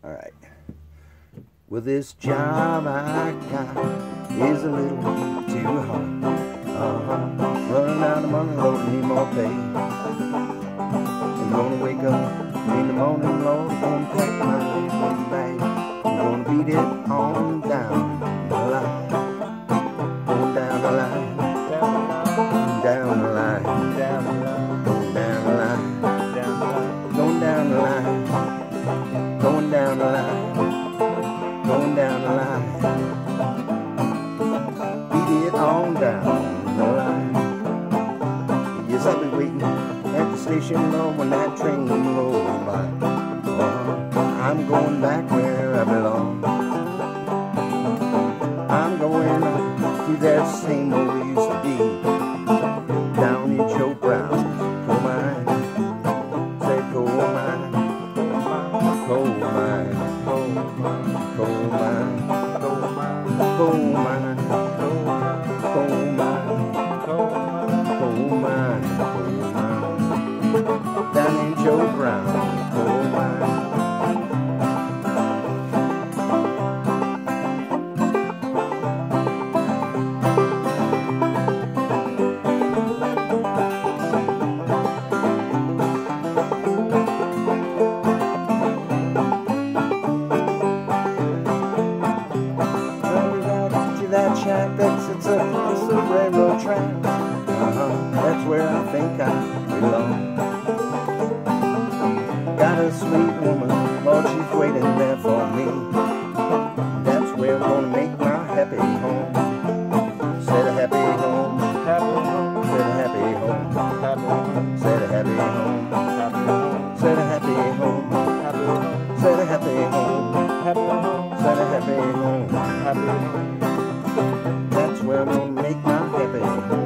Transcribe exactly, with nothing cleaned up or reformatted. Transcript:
Alright. Well, this job I got is a little too hard. Uh-huh. Running out of money, Lord, need more pay. I'm gonna wake up in the morning, Lord, gonna pack my bag. I'm gonna beat it on down the line. Going down the line. Down the line. Down the line. Going down the line. Going down the line. Going down the line. Going down the line. Beat it on down the line. Yes, I'll be waiting at the station, Lord, when that train rolls by. Oh, I'm going back where I belong. I'm going to that same old we used to be, down in Joe Brown's coal mine. Say coal mine, coal mine, coal mine, coal mine, coal mine, coal mine, coal mine, down in Joe Brown's coal mine. That shack that sits across the railroad track, uh-huh, that's where I think I belong. Got a sweet woman, Lord, she's waiting there for me. That's where I'm gonna make my happy home. Said a happy home, happy home, said a happy home, happy home, said a happy home, happy home, said a happy home, happy home, said a happy home, happy home, said a happy home, happy home. That's where I'm gonna make my happy